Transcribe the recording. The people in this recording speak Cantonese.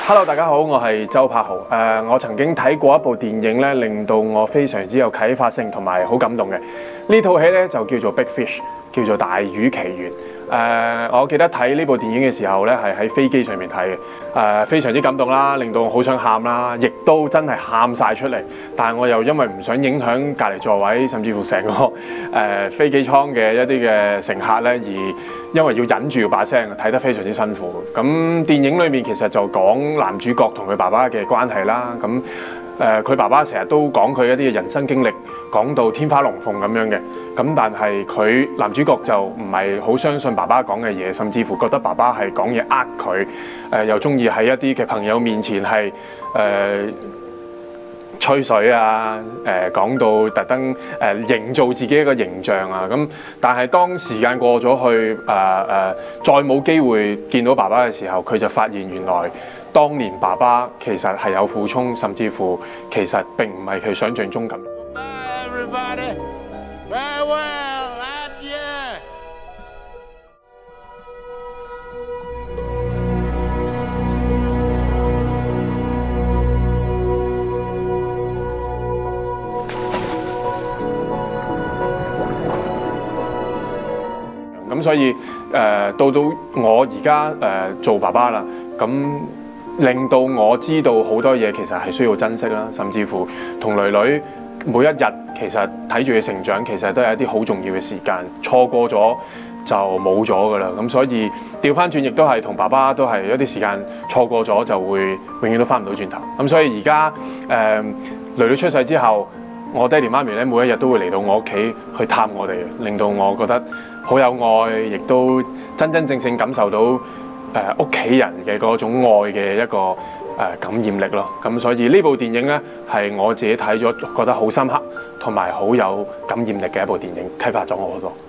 Hello， 大家好，我係周柏豪。我曾經睇過一部電影咧，令到我非常之有啟發性同埋好感動嘅。呢套戲咧就叫做《Big Fish》，叫做《大魚奇緣》。我記得睇呢部電影嘅時候咧，係喺飛機上面睇嘅。非常之感動啦，令到我好想喊啦，亦都真係喊晒出嚟。但係我又因為唔想影響隔離座位，甚至乎成個飛機艙嘅一啲嘅乘客咧，而因為要忍住要把聲，睇得非常之辛苦。咁電影裏面其實就講男主角同佢爸爸嘅關係啦。咁佢爸爸成日都講佢一啲嘅人生經歷，講到天花龍鳳咁樣嘅。咁但係佢男主角就唔係好相信爸爸講嘅嘢，甚至乎覺得爸爸係講嘢佢，又中意喺一啲嘅朋友面前係吹水啊，講到特登營造自己一個形象啊。咁但係當時間過咗去，再冇機會見到爸爸嘅時候，佢就發現原來當年爸爸其實係有苦衷，甚至乎其實並唔係佢想象中咁。咁所以到我而家做爸爸啦，咁令到我知道好多嘢其實係需要珍惜啦，甚至乎同女女每一日其實睇住佢成長，其實都係一啲好重要嘅時間，錯過咗就冇咗㗎啦。咁所以調翻轉亦都係同爸爸都係一啲時間錯過咗就會永遠都翻唔到轉頭。咁所以而家女女出世之後，我爹哋媽咪咧每一日都會嚟到我屋企去探我哋，令到我覺得好有愛，亦都真真正正感受到屋企人嘅嗰種愛嘅一個感染力咯。咁所以呢部電影咧係我自己睇咗覺得好深刻同埋好有感染力嘅一部電影，啟發咗我好多。